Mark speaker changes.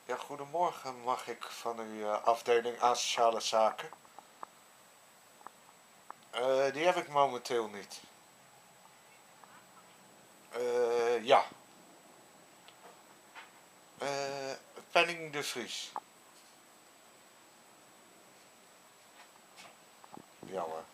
Speaker 1: Ja, goedemorgen. Mag ik van uw afdeling asociale zaken? Die heb ik momenteel niet. Ja. Penning de Vries. Ja hoor.